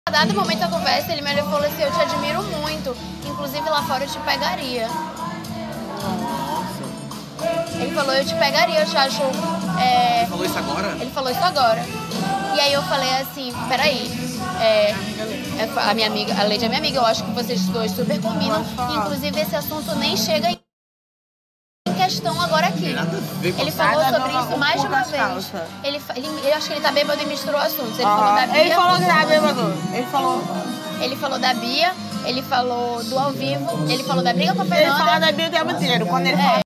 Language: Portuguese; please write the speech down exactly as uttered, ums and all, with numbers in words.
dado momento da conversa, ele me olhou e falou assim, eu te admiro muito. Inclusive lá fora eu te pegaria. Nossa. Ele falou, eu te pegaria, eu te acho... É... Ele falou isso agora? Ele falou isso agora. E aí eu falei assim, peraí, é, a minha amiga, a Leide é minha amiga, eu acho que vocês dois super combinam. Inclusive esse assunto nem chega em questão agora aqui. Nada a ver com Ele a falou nada sobre a ver isso com mais de uma as vez. calças. Ele, ele, eu acho que ele tá bêbado e misturou assuntos. Ele Ah, falou da Bia. ele falou que era bêbado. Ele falou. Ele falou da Bia, ele falou do ao vivo, ele falou da briga com a Ele Fernanda. fala da Bia o tempo inteiro. Quando ele É. fala